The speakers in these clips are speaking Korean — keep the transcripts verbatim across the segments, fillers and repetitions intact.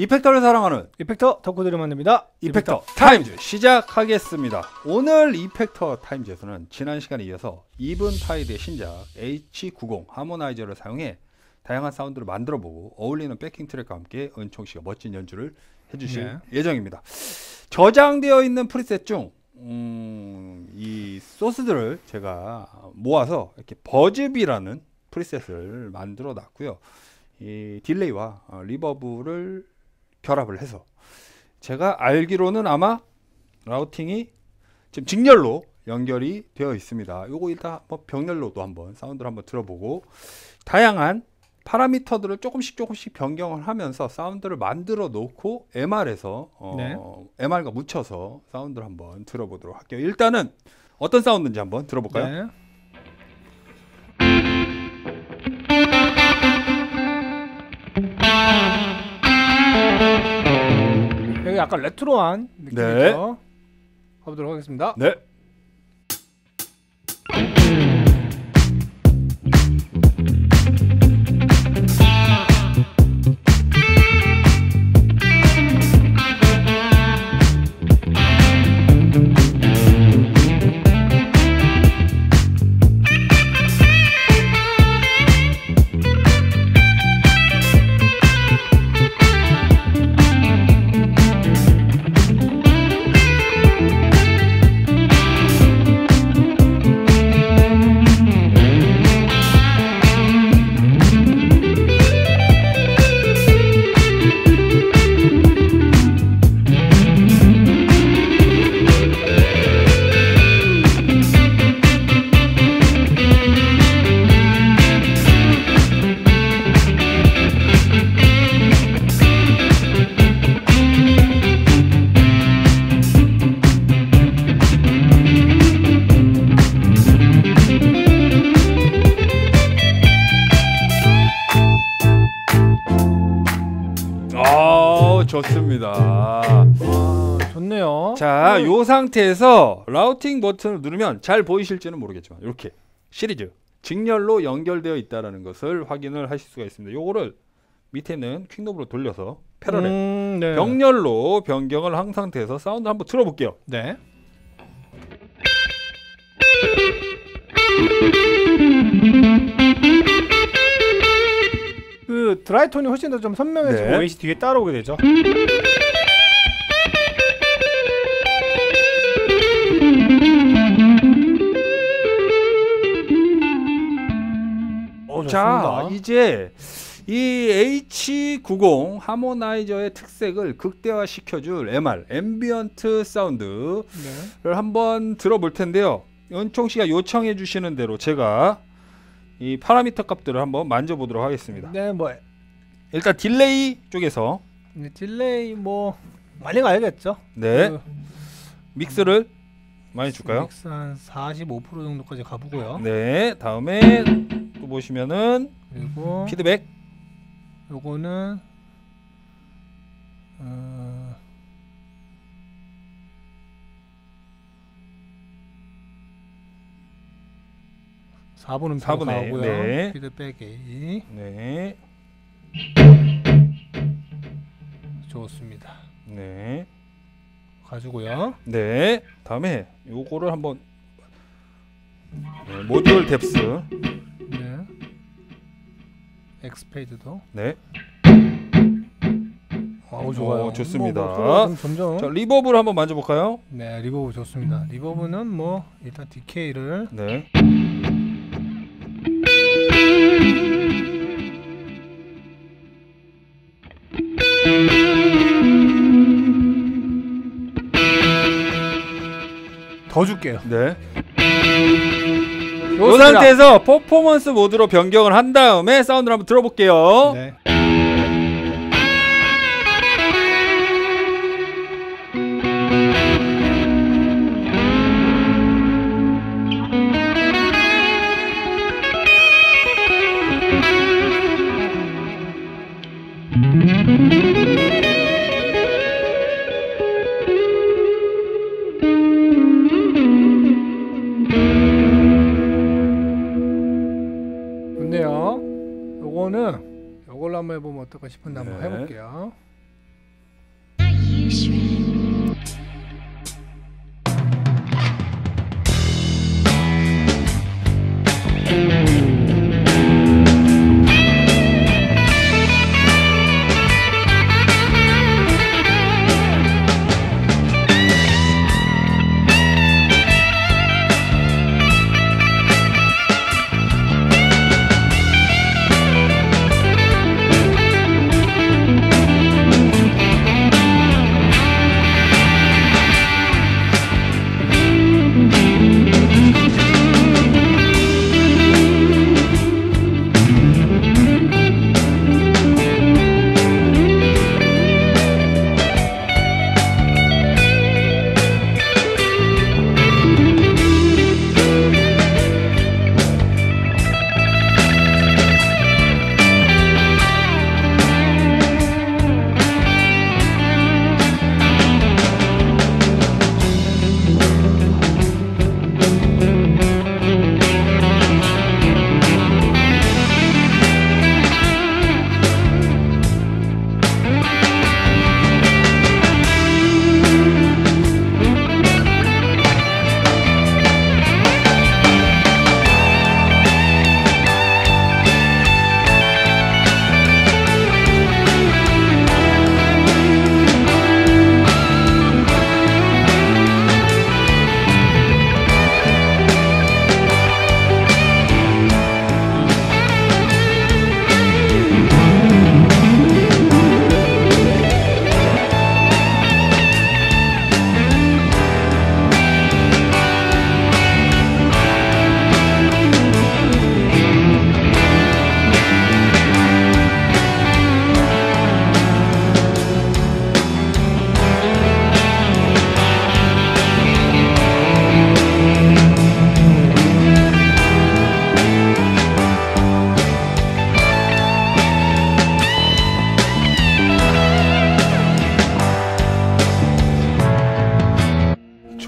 이펙터를 사랑하는 이펙터 덕후들을 만듭니다. 이펙터, 이펙터 타임즈 시작하겠습니다. 오늘 이펙터 타임즈에서는 지난 시간에 이어서 이븐타이드의 신작 에이치 구십 하모나이저를 사용해 다양한 사운드를 만들어보고 어울리는 백킹 트랙과 함께 은총씨가 멋진 연주를 해주실 네. 예정입니다. 저장되어 있는 프리셋 중 음, 이 소스들을 제가 모아서 이렇게 버즈비라는 프리셋을 만들어 놨고요. 이 딜레이와 어, 리버브를 결합을 해서 제가 알기로는 아마 라우팅이 지금 직렬로 연결이 되어 있습니다. 요거 일단 한번 병렬로도 한번 사운드를 한번 들어보고 다양한 파라미터들을 조금씩 조금씩 변경을 하면서 사운드를 만들어 놓고 엠알에서 어, 네. 엠알과 묻혀서 사운드를 한번 들어보도록 할게요. 일단은 어떤 사운드인지 한번 들어볼까요? 네. 여기 약간 레트로한 느낌이죠. 네. 가보도록 하겠습니다. 네. 좋습니다. 아, 좋네요. 자, 음. 요 상태에서 라우팅 버튼을 누르면 잘 보이실지는 모르겠지만 이렇게 시리즈 직렬로 연결되어 있다는 것을 확인을 하실 수가 있습니다. 요거를 밑에는 퀵노브로 돌려서 패러렐 음, 네. 병렬로 변경을 한 상태에서 사운드 한번 들어볼게요. 네. 그 드라이톤이 훨씬 더 좀 선명해지고 네. 웨이시 뒤에 따라오게 되죠. 오, 자, 이제 이 에이치 구십 하모나이저의 특색을 극대화 시켜줄 엠알 앰비언트 사운드를 네. 한번 들어볼 텐데요. 은총씨가 요청해 주시는 대로 제가 이 파라미터 값들을 한번 만져보도록 하겠습니다. 네, 뭐 일단 딜레이 쪽에서 네, 딜레이 뭐 많이 가야겠죠. 네, 그, 믹스를 많이 줄까요? 믹스 한 사십오 퍼센트 정도까지 가보고요. 네, 다음에 또 보시면은 그리고 피드백. 요거는 어, 사분은 사분의 가고요. 네. 피드백이 네. 좋습니다. 네. 가지고요. 네. 다음에 요거를 한번 네, 모듈 뎁스. 네. 엑스페이드도. 네. 아우 좋아요. 오, 좋습니다. 뭐, 뭐, 점점. 자, 리버브를 한번 만져볼까요? 네, 리버브 좋습니다. 리버브는 뭐 일단 디케이를. 네. 더 줄게요. 네. 이 상태에서 퍼포먼스 모드로 변경을 한 다음에 사운드를 한번 들어볼게요. 네. 좋네요. 요거는 요걸로 한번 해보면 어떨까 싶은데 네. 한번 해볼게요.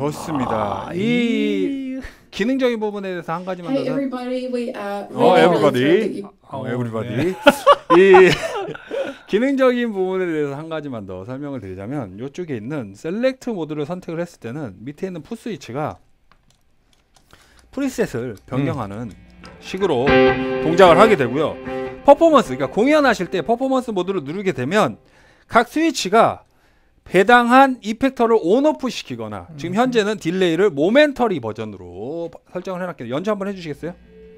좋습니다. 아, 이 기능적인 부분에 대해서 한 가지만 Hey 더. everybody, we uh, 어, really everybody. thrilled that you- 어, 어, 에브리바디. 네. 이 기능적인 부분에 대해서 한 가지만 더 설명을 드리자면 이쪽에 있는 셀렉트 모드를 선택을 했을 때는 밑에 있는 풋 스위치가 프리셋을 변경하는 음. 식으로 동작을 하게 되고요. 퍼포먼스, 그러니까 공연하실 때 퍼포먼스 모드를 누르게 되면 각 스위치가 해당한 이펙터를 온오프 시키거나 음. 지금 현재는 딜레이를 모멘터리 버전으로 설정을 해놨기 때문에 연주 한번 해주시겠어요?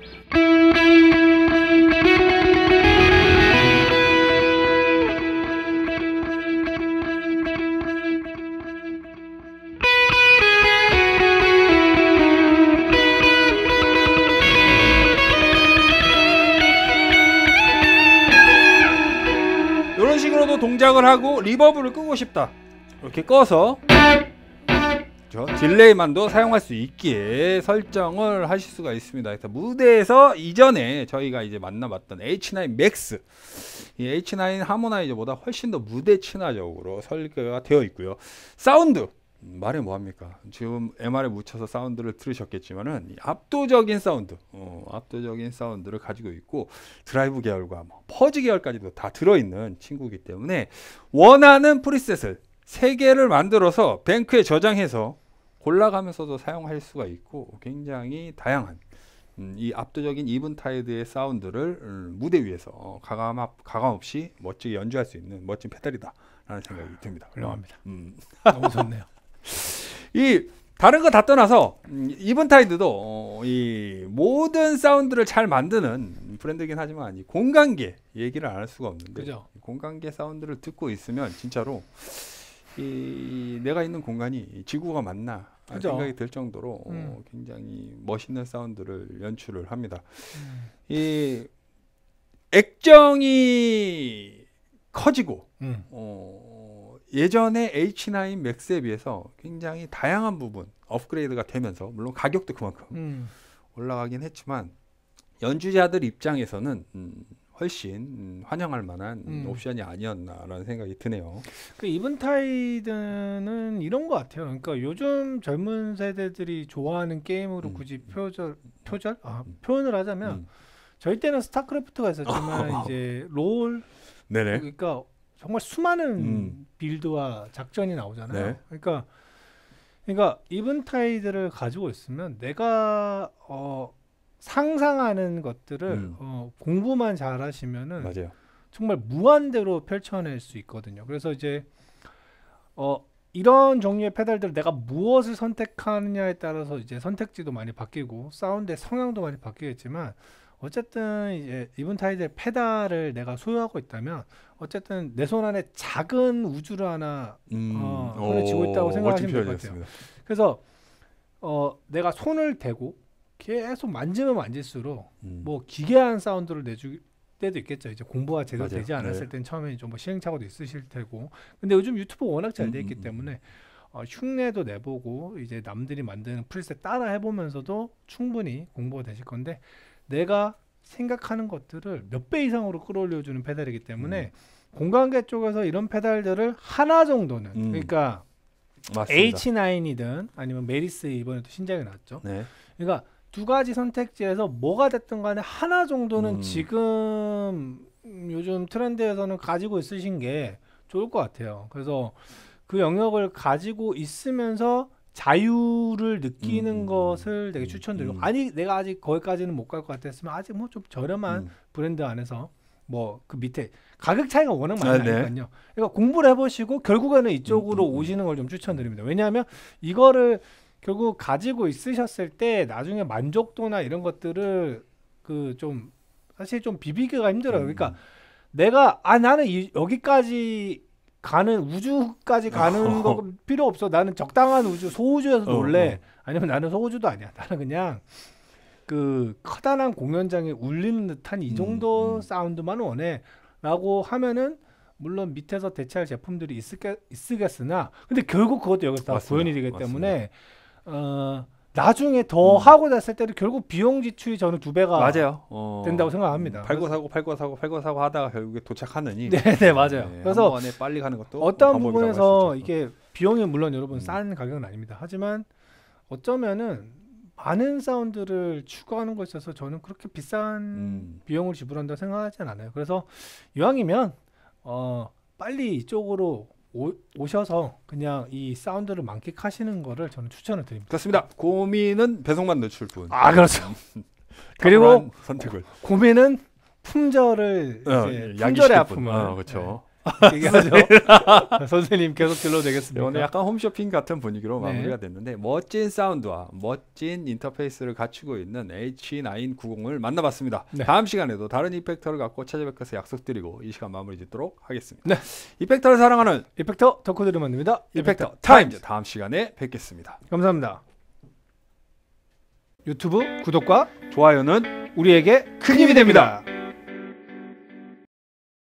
이런 식으로도 동작을 하고 리버브를 끄고 싶다 이렇게 꺼서 그렇죠? 딜레이만도 사용할 수 있기에 설정을 하실 수가 있습니다. 그래서 무대에서 이전에 저희가 이제 만나봤던 에이치 나인 맥스 이 에이치 나인 하모나이저보다 훨씬 더 무대 친화적으로 설계가 되어 있고요. 사운드 말해 뭐합니까? 지금 엠알에 묻혀서 사운드를 들으셨겠지만은 압도적인 사운드, 어, 압도적인 사운드를 가지고 있고 드라이브 계열과 뭐 퍼즈 계열까지도 다 들어있는 친구이기 때문에 원하는 프리셋을 세 개를 만들어서 뱅크에 저장해서 골라가면서도 사용할 수가 있고 굉장히 다양한 음, 이 압도적인 이븐타이드의 사운드를 음, 무대 위에서 어, 가감, 가감 없이 멋지게 연주할 수 있는 멋진 페달이다라는 생각이 듭니다. 훌륭합니다. 음. 너무 좋네요. 이 다른 거 다 떠나서 음, 이븐타이드도 어, 이 모든 사운드를 잘 만드는 브랜드긴 하지만 이 공간계 얘기를 안 할 수가 없는데 그죠? 공간계 사운드를 듣고 있으면 진짜로 이 내가 있는 공간이 지구가 맞나 그죠? 생각이 들 정도로 음. 어, 굉장히 멋있는 사운드를 연출을 합니다. 음. 이 액정이 커지고 음. 어, 예전에 에이치 나인 맥스에 비해서 굉장히 다양한 부분 업그레이드가 되면서 물론 가격도 그만큼 음. 올라가긴 올라가긴 했지만 연주자들 입장에서는 음, 훨씬 음, 환영할 만한 음. 옵션이 아니었나라는 생각이 드네요. 그 이븐타이드는 이런 것 같아요. 그러니까 요즘 젊은 세대들이 좋아하는 게임으로 음. 굳이 표절 표절 아, 음. 표현을 하자면 음. 저희 때는 스타크래프트가 있었지만 이제 롤 네네. 그러니까 정말 수많은 음. 빌드와 작전이 나오잖아요. 네. 그러니까 그러니까 이븐타이드를 가지고 있으면 내가 어, 상상하는 것들을 음. 어, 공부만 잘 하시면은 맞아요. 정말 무한대로 펼쳐낼 수 있거든요. 그래서 이제 어, 이런 종류의 페달들을 내가 무엇을 선택하느냐에 따라서 이제 선택지도 많이 바뀌고 사운드의 성향도 많이 바뀌겠지만 어쨌든 이제 이븐타이드의 페달을 내가 소유하고 있다면 어쨌든 내 손 안에 작은 우주를 하나 음. 어, 손에 쥐고 있다고 생각하시면 될 것 같아요. 표현이었습니다. 그래서 어, 내가 손을 대고 계속 만지면 만질수록 음. 뭐 기괴한 사운드를 내줄 때도 있겠죠. 이제 공부가 제대로 맞아요. 되지 않았을 네. 땐 처음에 좀 뭐 시행착오도 있으실 테고. 근데 요즘 유튜브 워낙 잘 돼 있기 음, 음, 때문에 어, 흉내도 내보고 이제 남들이 만드는 프리셋 따라 해보면서도 충분히 공부가 되실 건데 내가 생각하는 것들을 몇 배 이상으로 끌어올려주는 페달이기 때문에 음. 공간계 쪽에서 이런 페달들을 하나 정도는 음. 그러니까 맞습니다. 에이치 나인이든 아니면 메리스 이번에도 신작이 나왔죠. 네. 그러니까 두 가지 선택지에서 뭐가 됐든 간에 하나 정도는 음. 지금 요즘 트렌드에서는 가지고 있으신 게 좋을 것 같아요. 그래서 그 영역을 가지고 있으면서 자유를 느끼는 음. 것을 되게 음. 추천드리고 음. 아니 내가 아직 거기까지는 못 갈 것 같았으면 아직 뭐 좀 저렴한 음. 브랜드 안에서 뭐 그 밑에 가격 차이가 워낙 많이 아, 네. 나니까요. 그러니까 공부를 해보시고 결국에는 이쪽으로 음, 음, 음. 오시는 걸 좀 추천드립니다. 왜냐하면 이거를 결국 가지고 있으셨을 때 나중에 만족도나 이런 것들을 그 좀 사실 좀 비비기가 힘들어요. 그러니까 음. 내가 아 나는 이, 여기까지 가는 우주까지 가는 거 필요 없어. 나는 적당한 우주 소우주에서 어, 놀래. 어. 아니면 나는 소우주도 아니야. 나는 그냥 그 커다란 공연장에 울리는 듯한 이 정도 음, 음. 사운드만 원해. 라고 하면은 물론 밑에서 대체할 제품들이 있을게, 있으겠으나 근데 결국 그것도 여기서 다 맞습니다. 구현이 되기 맞습니다. 때문에 어, 나중에 더 음. 하고 됐을 때는 결국 비용 지출이 저는 두 배가 맞아요. 어. 된다고 생각합니다. 팔고 사고 팔고 사고 팔고 사고 하다가 결국에 도착하느니. 네네 맞아요. 네, 그래서 한 번에 빨리 가는 것도 어떤 방법이라고 부분에서 할수 있죠. 이게 비용이 물론 여러분 음. 싼 가격은 아닙니다. 하지만 어쩌면은 많은 사운드를 추가하는 것에 있어서 저는 그렇게 비싼 음. 비용을 지불한다 생각하진 않아요. 그래서 이왕이면 어 빨리 이쪽으로 오, 오셔서 그냥 이 사운드를 만끽하시는 거를 저는 추천을 드립니다. 그렇습니다. 고민은 배송만 늦출 뿐. 아 그렇죠. 그리고 탁월한 선택을. 고민은 품절을 어, 이제 야기시킬 품절의 뿐. 아픔을 어, 그렇죠. 네, 얘기하죠. 선생님 계속 들러도 네, 되겠습니까? 오늘 약간 홈쇼핑 같은 분위기로 네. 마무리가 됐는데 멋진 사운드와 멋진 인터페이스를 갖추고 있는 에이치 나인구십을 만나봤습니다. 네. 다음 시간에도 다른 이펙터를 갖고 찾아뵐 것을 약속드리고 이 시간 마무리 짓도록 하겠습니다. 네. 이펙터를 사랑하는 이펙터 덕후들을 만듭니다. 이펙터 이펙터 타임즈 다음 시간에 뵙겠습니다. 감사합니다. 유튜브 구독과 좋아요는 우리에게 큰 힘이 됩니다.